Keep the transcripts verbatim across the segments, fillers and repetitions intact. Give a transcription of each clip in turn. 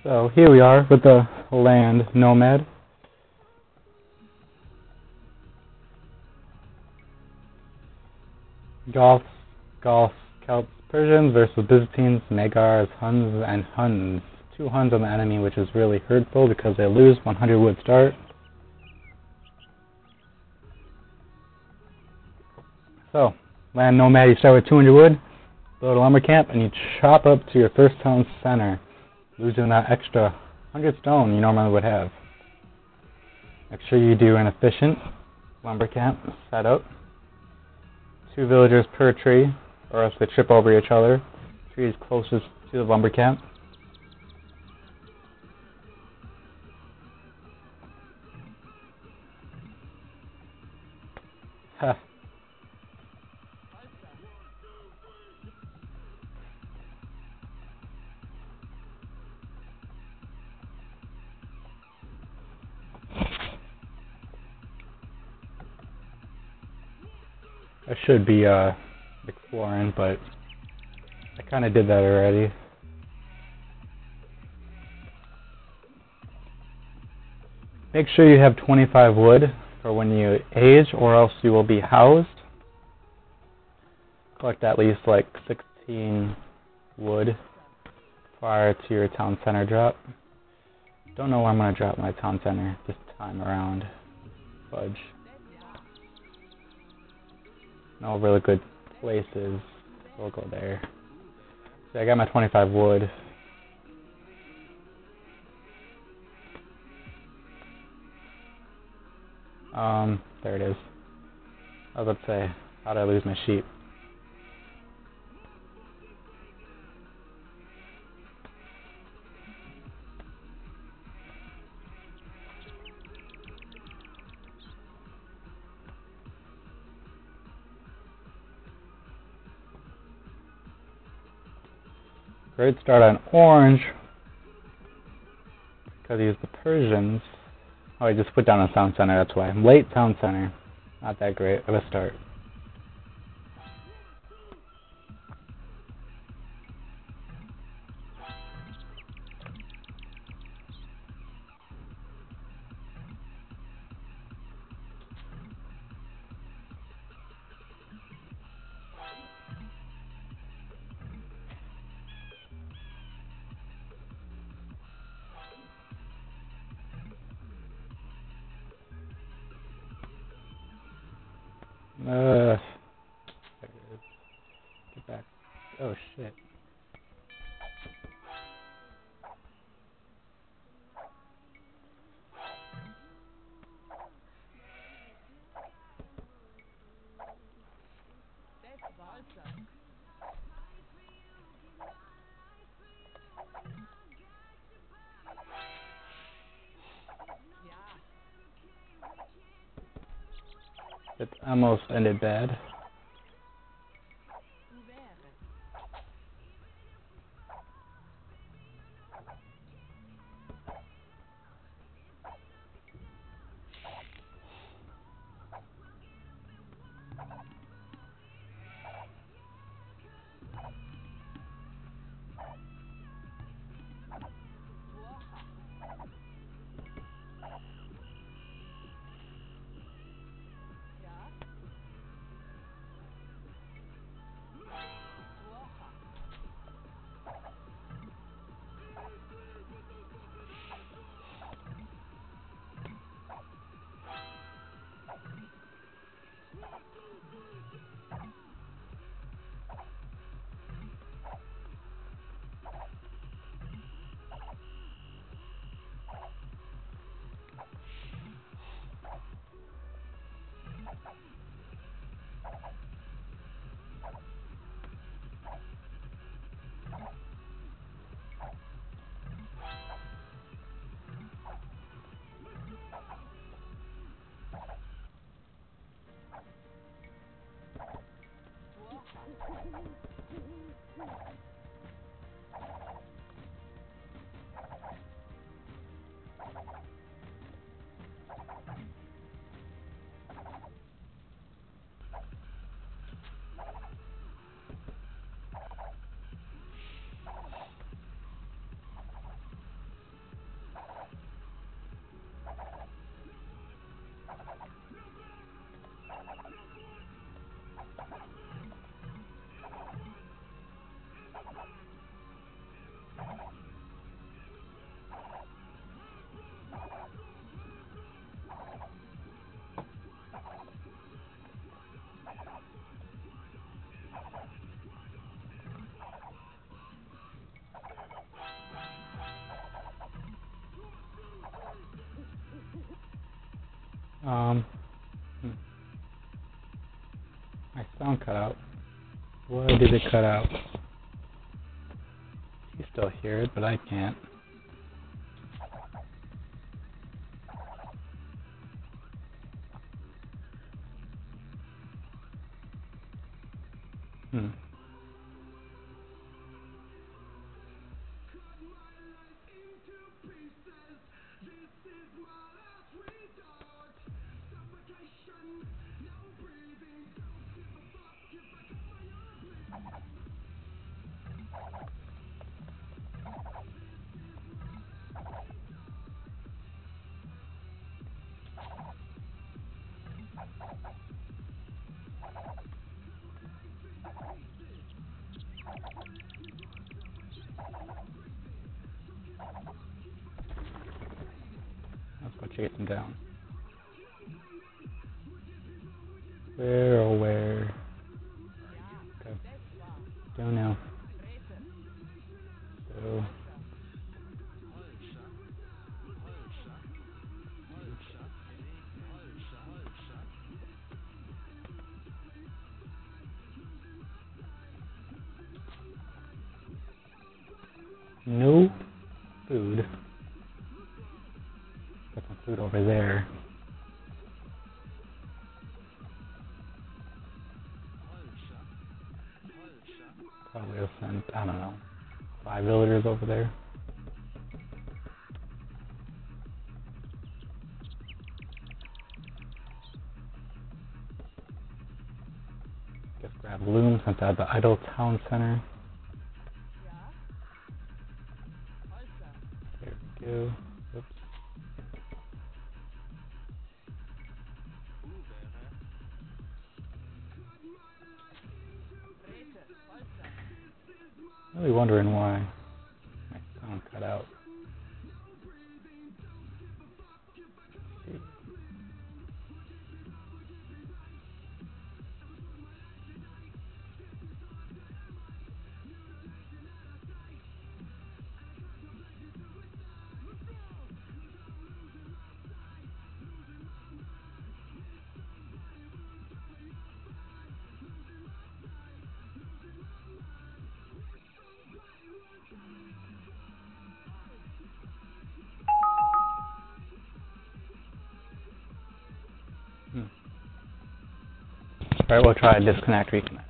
So here we are with the land nomad. Goths, Goths, Celts, Persians versus Byzantines, Magyars, Huns, and Huns. Two Huns on the enemy, which is really hurtful because they lose one hundred wood start. So, land nomad, you start with two hundred wood, build a lumber camp, and you chop up to your first town center, losing that extra one hundred stone you normally would have. Make sure you do an efficient lumber camp setup. Two villagers per tree, or else they trip over each other. Tree is closest to the lumber camp. Huh. I should be uh, exploring, but I kind of did that already. Make sure you have twenty-five wood for when you age, or else you will be housed. Collect at least like sixteen wood prior to your town center drop. Don't know where I'm going to drop my town center this time around. Fudge. No really good places. We'll go there. So I got my twenty-five wood. Um, there it is. I was about to say, how did I lose my sheep? Great start on orange, because he's the Persians. Oh, I just put down a town center, that's why. I'm late town center. Not that great of a start. Uh, get back. Oh shit. It almost ended bad. Um, hmm. My sound cut out. Why did it cut out? You still hear it, but I can't. Hmm. Let's go chase him down. Where, oh where? Okay. Go now. Go. No food. Got some food over there. Probably will send, I don't know, five villagers over there. Just grab Loom since I have the idle town center. There we go. Oops. Really wondering why my sound cut out. Hmm. Alright, we'll try disconnect, reconnect.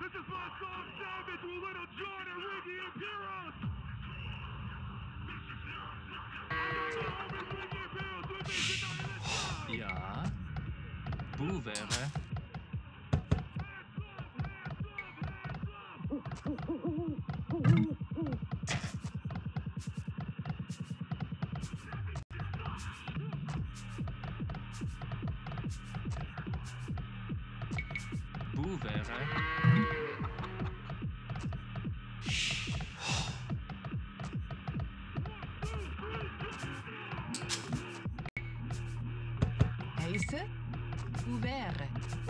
Ja. Boevere. Boevere. Heisse. Ouvert.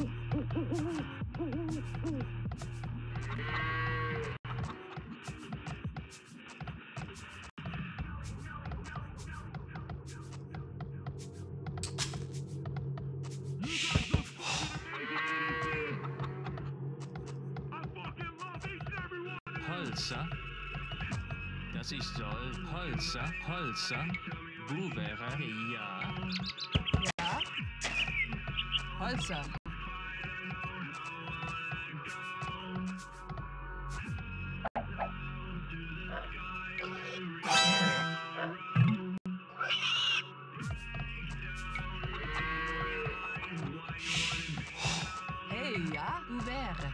Holzer. Das ist soll. Holzer. Holzer. Boevere. Ja. Ja. Holzer. Hey, ja. Ouvert.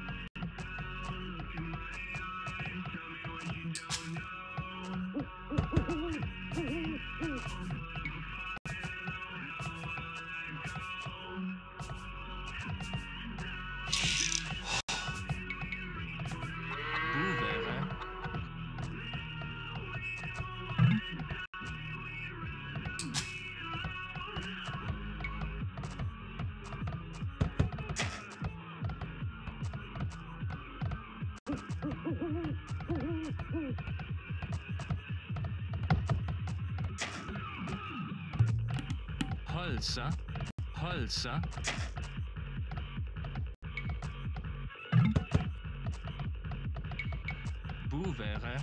Boevere. Holzer. Holzer. Boevere.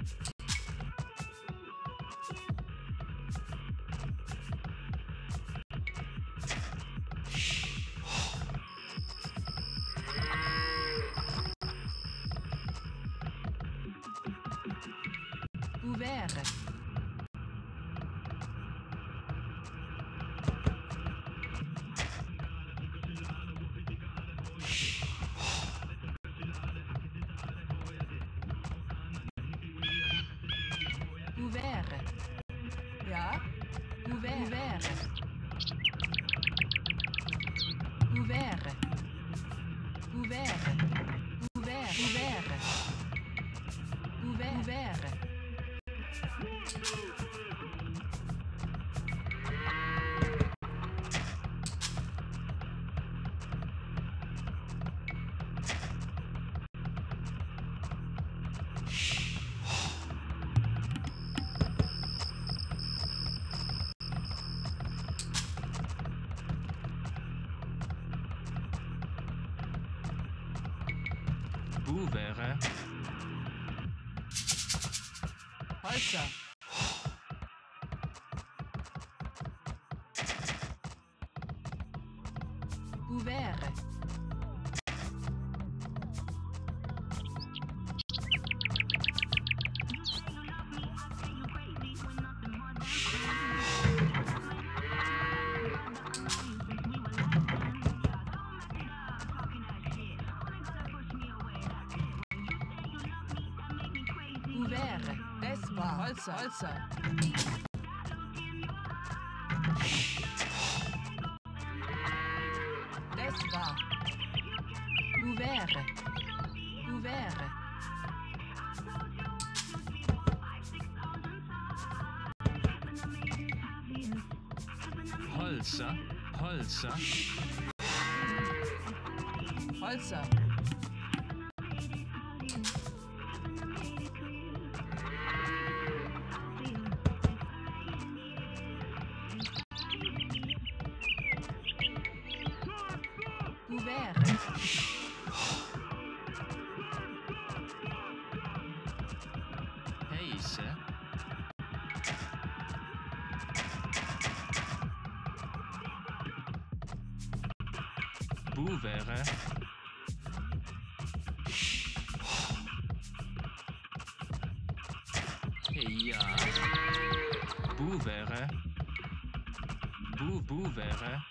Ouvert. Ouvert. Ja. Ouvert. Ouvert. Ouvert. Ouvert. Ouvert. Ouvert. Ouvert. Boevere. Holzer. Ouvert. Ouvert. Das war Holzer. Holzer. Das war. Ouvert. Ouvert. Holzer. Holzer. Holzer. Ouvert. Heisse. Boevere. Ja. Bu wäre. Bu, bu wäre.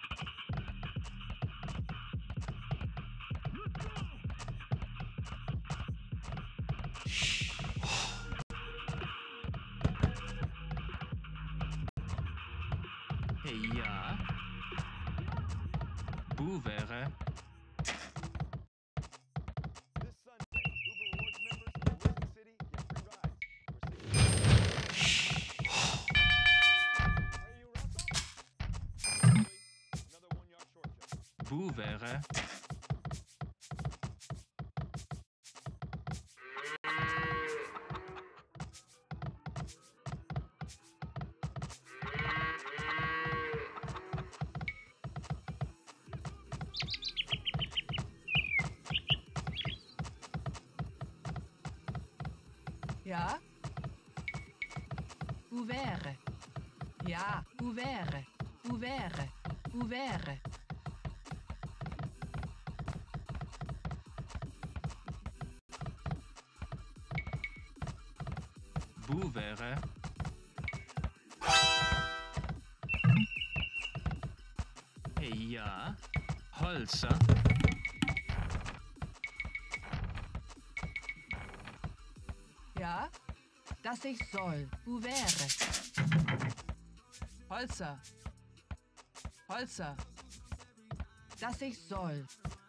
Ja. Bu wäre. This Sunday, Uber Rewards members in Elizabeth City get free rides. Are you Russell? Really? Another one-yard short jump. Bu wäre. Ja? Ouvert. Ja, ouvert. Ouvert. Ouvert. Bu wäre. Ja. Holzer. Ja? Dass ich soll. Ouvert. Holzer. Holzer. Dass ich soll.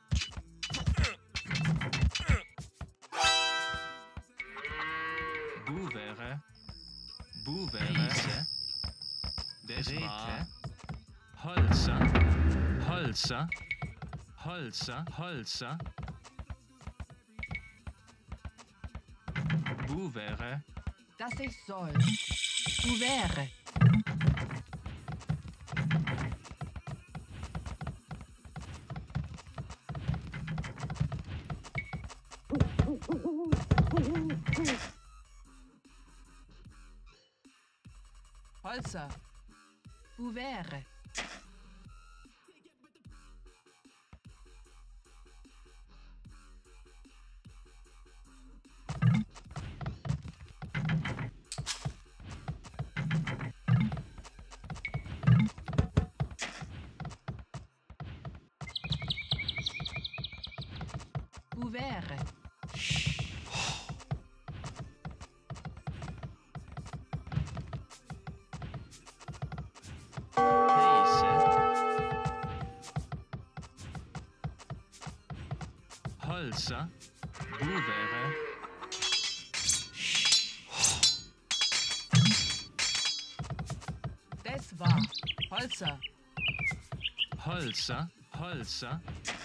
Bu wäre. Bu wäre. Das war. Holzer. Holzer. Holzer. Holzer. Bu wäre. Dass ich soll. Ouvert. Holzer. Ouvert. Ouvert. Heise. Holzer. Bu wäre. Das war. Holzer. Holzer. Holzer.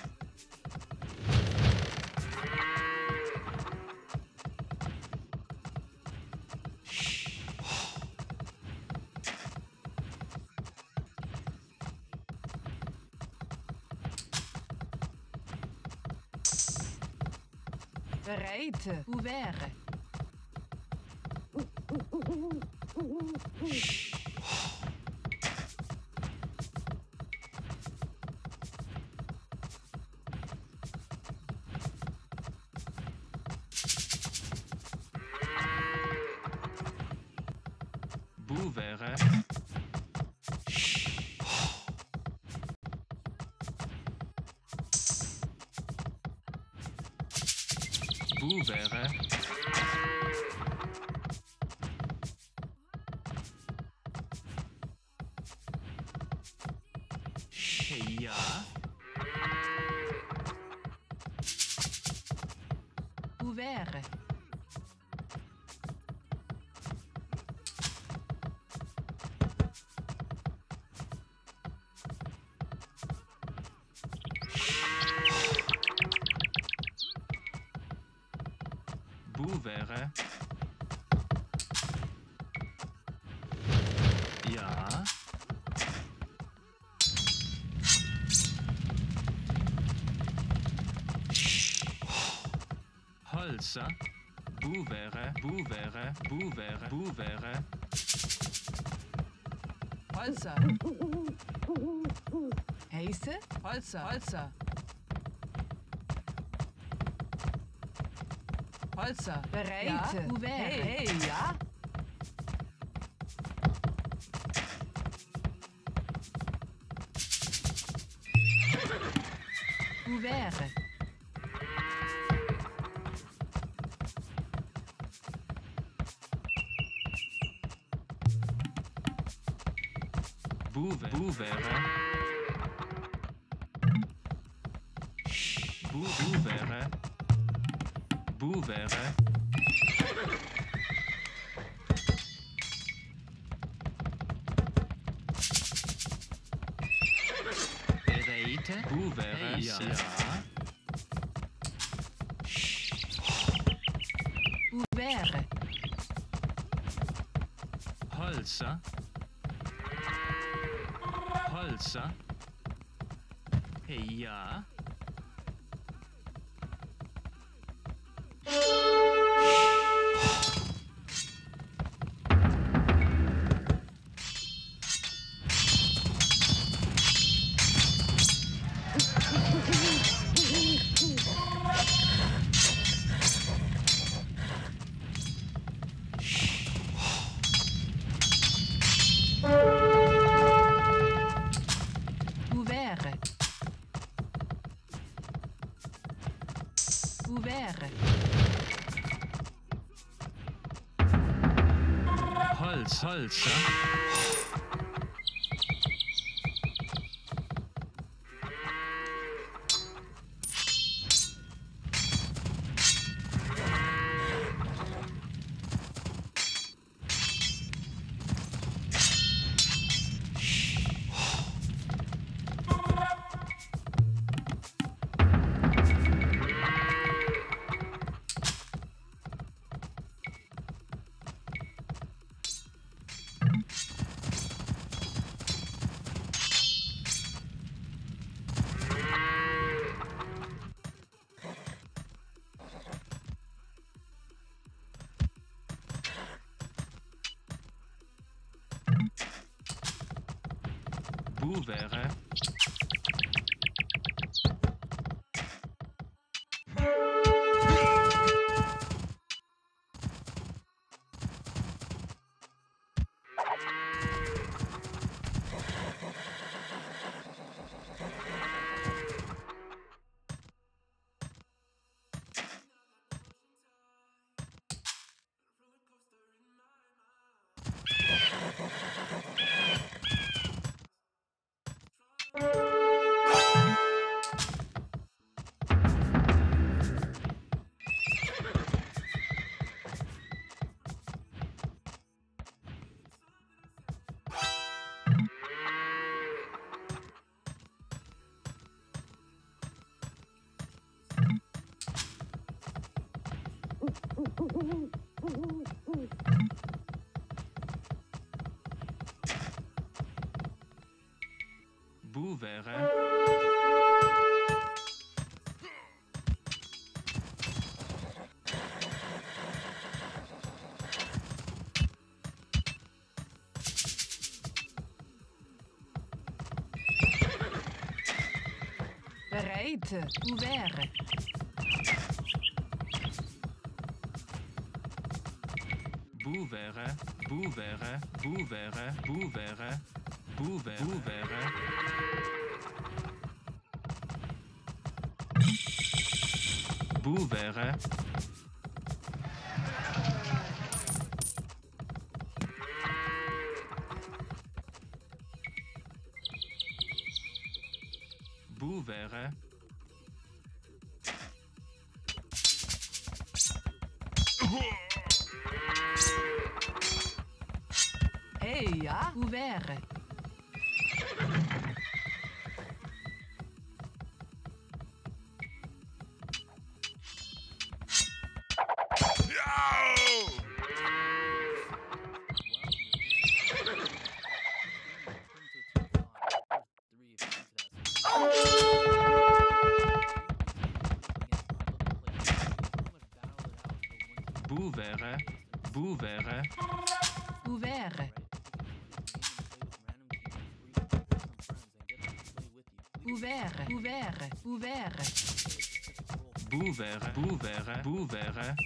Bereit. Ouvert. Bu wäre. Bu wäre. Ja. Ouvert. Bu wäre. Ja. Holzer. Bu wäre. Bu wäre. Bu wäre. Bu wäre. Holzer. Heise? Holzer. Holzer. Holzer. Bereit. Ja. Ouvert. Hey, hey, ja? Ouvert. Bouvert. Bouvert. Bou- Bouvert. Bouvert. Bereite. Bouvert. Ja. Ouvert. Holzer. Holzer. Ja. Ouvert. Ouvert. Holz. Holzer. Bouvert. Bouvert. Bereite. Ouvert. Bouvert. Bouvert. Bouvert. Bouvert. Bouvert. Bouvert. Bouvert. Bouvert. Hey, ja. Ouvert. Bouvert. Bouvert. Ouvert. Ouvert. Ouvert. Ouvert. Bouvert. Bouvert. Bouvert.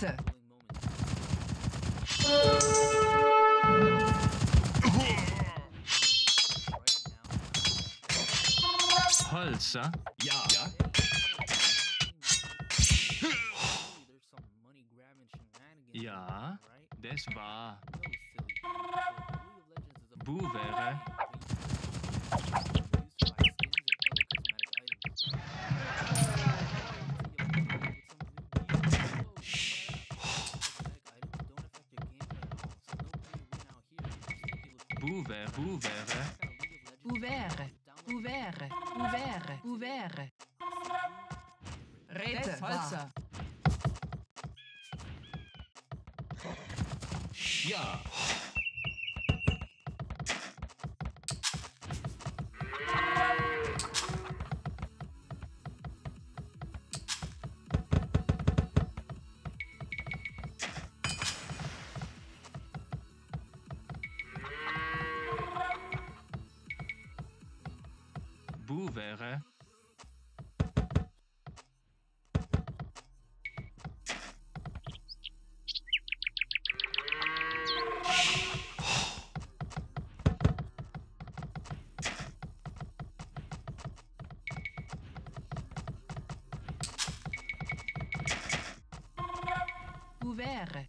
Rete. Holzer. Ja. Ja. Ja, das war. Bouvere. Bouvere, bouvere. Ouvert. Ouvert. Ouvert. Ouvert. Rete. Holzer. Ja. Bouvere. Ouvert.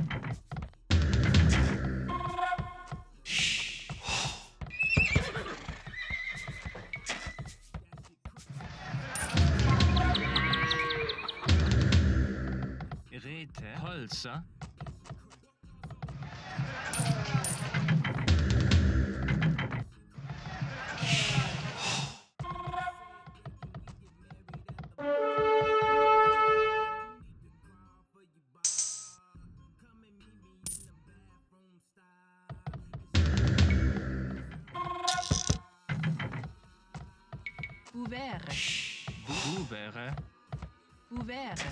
Rete. Holzer. Ouvert. Bouvere. Ouvert.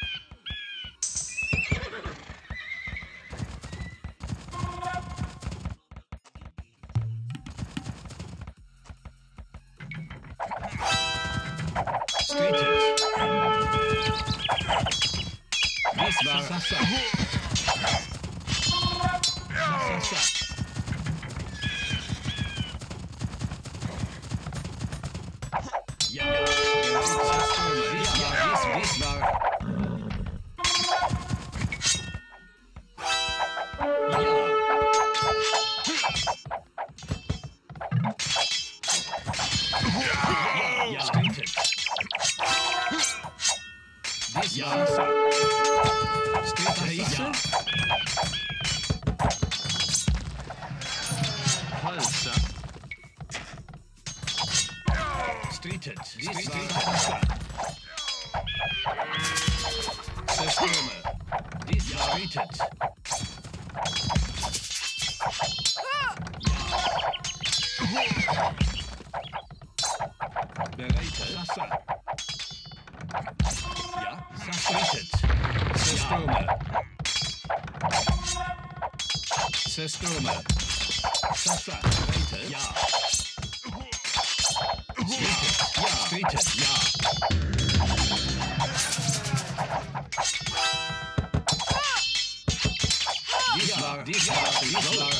Streeted. This war Sasa. Sasa. Ja. This war. This war. Ja. Ja. Streeted. This war Sasa. Streeted. Ja. Holzer. Streeted. This war Sasa. Zerstürme. This war Streeted. Bereite. Sasa. Ja. Streeted. Zerstürme. Zerstürme. Sasa. Bereite. Ja. Streeted. Ja. Streeted. Ja. Dies war, dies war, dies war.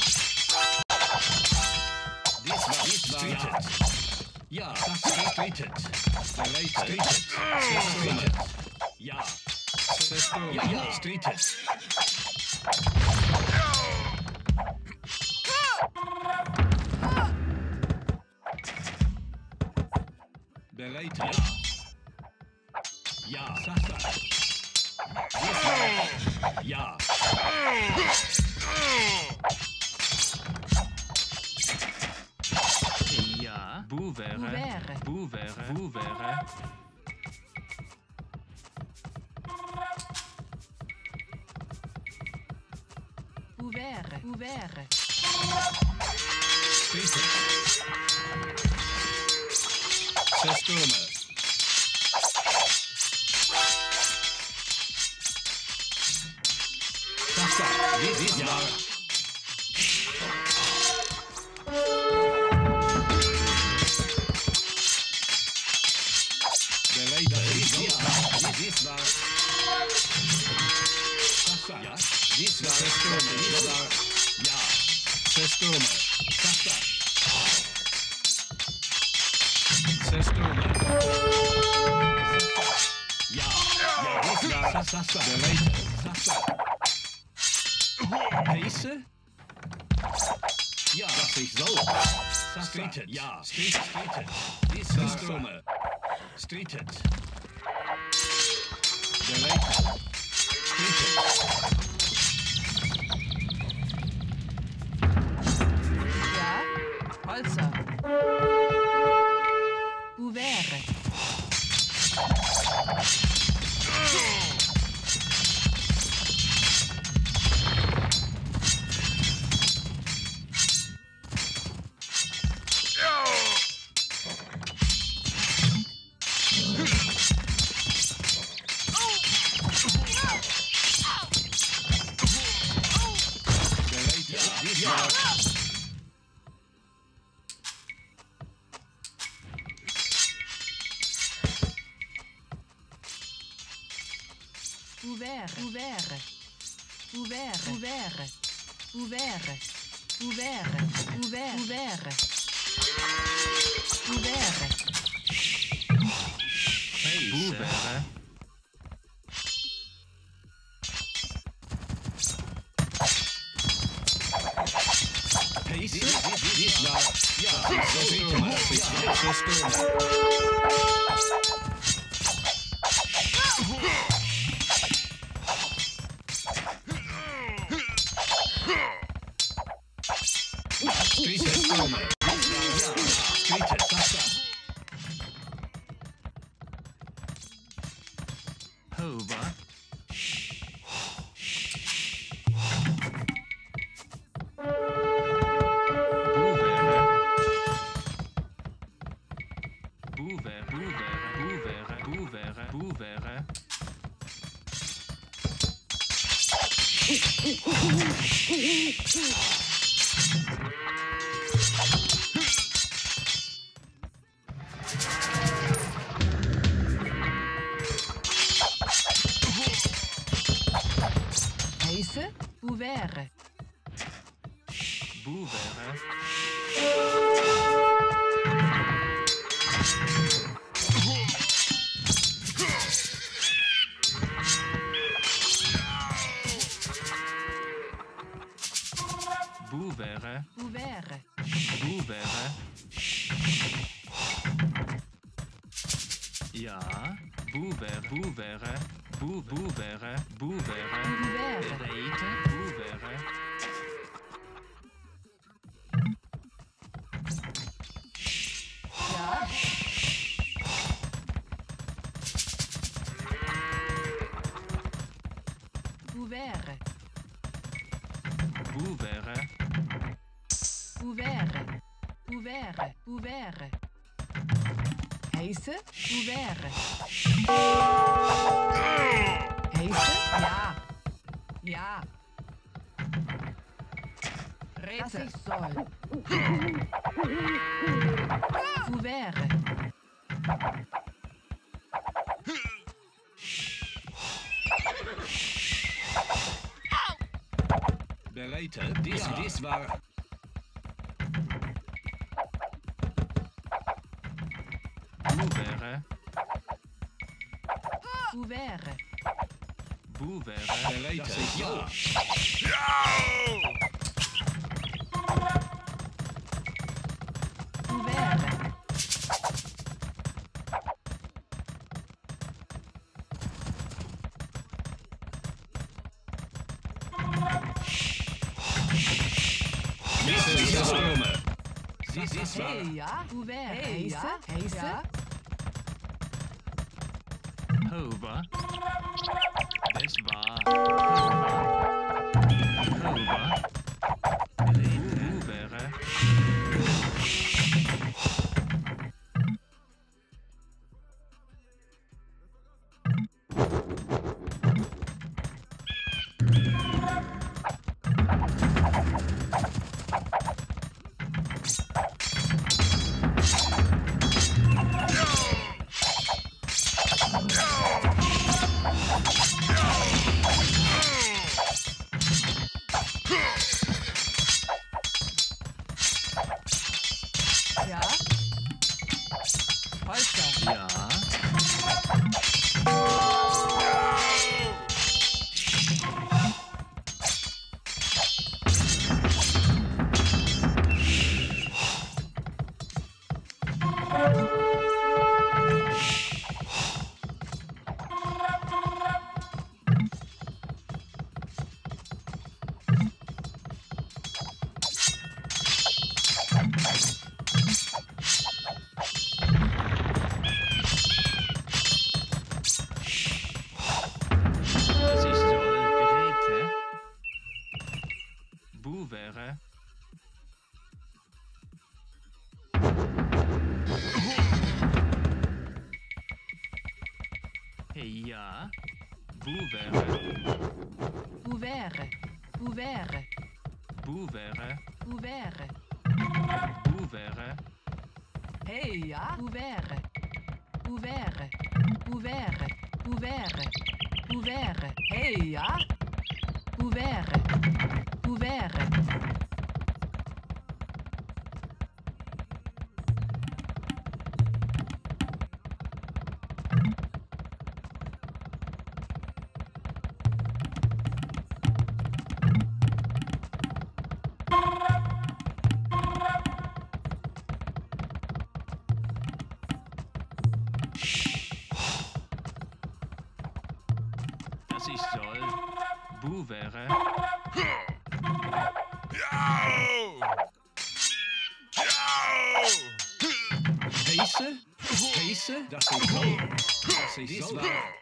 Dies war, dies war. Streeted. Ja. Streeted. Bereite. Streeted. Zerstürme. Ja. Zerstürme. Ja. Streeted. Bereite. Ja. Ja. Sasa. Dies war. Ja. Ja. Bouvere. Ouvert. Bouvere. Bouvere. Ouvert. Ouvert. Streeted. Zerstürme. Sasa. Dies war. Bereite. Dies war. Dies war. Dies war Zerstörung. Dies war... Ja. Zerstörung. Kasta. Zerstörung. Ja. Ja. Dies war... Sasa. Bereit. Sasa. Heiße? Ja, was ich soll. Streetet. Ja. Streetet. Streetet. Dies war... Zerstörung. Streetet. Bereit. Streetet. Ja. Holzer. Ouvert. Ouvert, ouvert, ouvert, ouvert, ouvert, ouvert, ouvert, ouvert, ouvert. Ouvert. Dies, dies, dies war... Ja, Zerstörung. Ja, Zerstörung. Hover. Bouvert, bouvert, bouvert, bouvert, bouvert. Heiße, ouvert. Bouvert. Bouvert. Ouvert. Bouvert. Ja. Bouvert, bouvert. Bou, bouvert, bouvert. Ouvert. Bereite, bouvert. Ja. Ouvert. Bouvert. Ouvert. Ouvert. Ouvert. Heiße, ouvert. Heiße, ja. Ja. Was ich soll. Ouvert. Bereite. Dies, dies war... Bouvert. Ouvert. Bouvert. Bereite. Ja. Ouvert. Dies ist Zerstörung. Dies, dies war... Hey, ja. Ouvert. Heiße, heiße. Hover. Das war Hover. Hover. Bouvert. Bouvere. Ouvert. Ouvert. Bouvere. Ouvert. Bouvere. Hey, ja. Ouvert. Ouvert. Ouvert. Ouvert. Ouvert. Hey, ja. Ouvert. Ouvert. Das ich soll. Bouvere. Heise? Heise? Das ich soll. Das ich Dies soll. war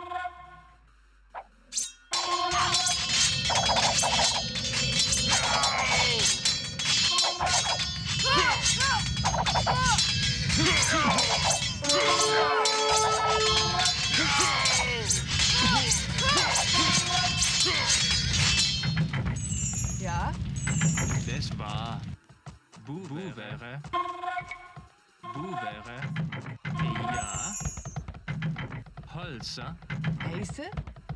Ja. Das war. Bouvere. Bouvere. Ja. Holzer. Heiße.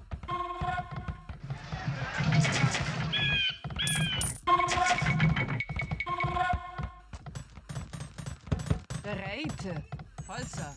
Bereite. Holzer.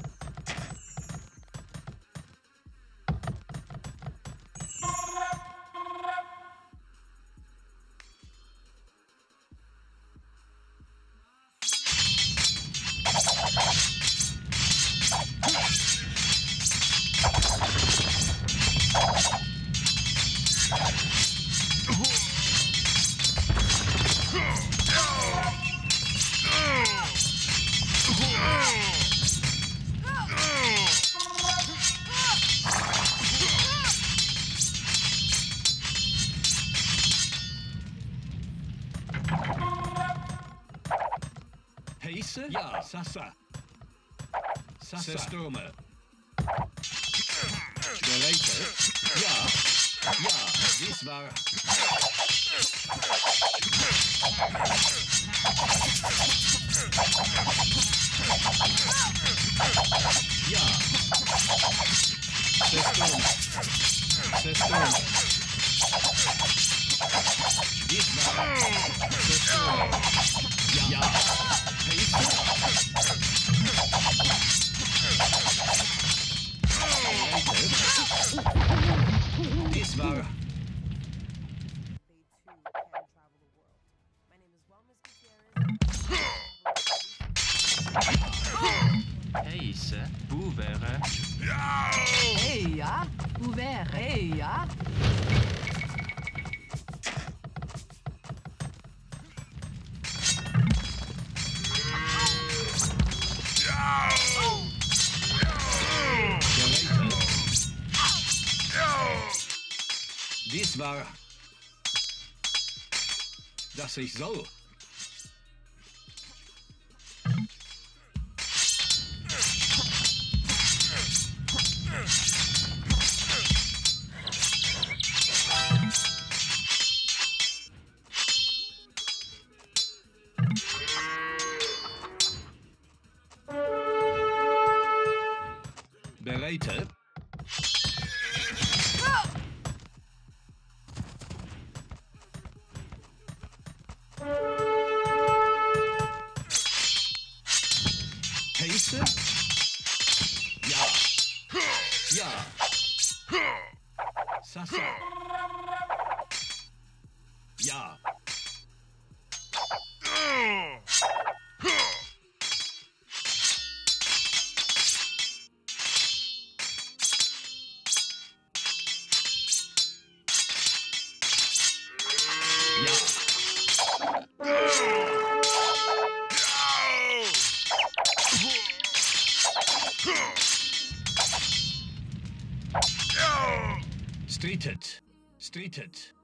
Heise? Ja. Sassa. Sassa. Stürme. Bereite? Ja. Ja. Dies war. Ja. Zerstörme. Zerstörme. Dies war. Zerstörme. Ja. Ja. Heise? Dies war. They too can travel the world. My name is Wellness Gutierrez. Heise. Bouvere. Hey, ja. Ouvert. Hey, ja. Dies war, dass ich soll. Bereite? Heise? Ja. Ja. Sassa. Ja. Streeted. Streeted.